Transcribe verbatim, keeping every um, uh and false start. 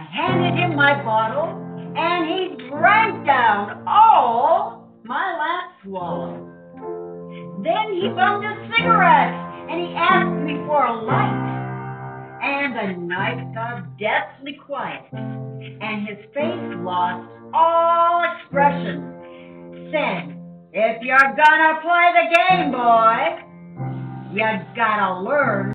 I handed him my bottle, and he drank down all my last swallow. Then he bummed a cigarette, and he asked me for a light. And the night got deathly quiet, and his face lost all expression. Said, if you're gonna play the game, boy, you gotta learn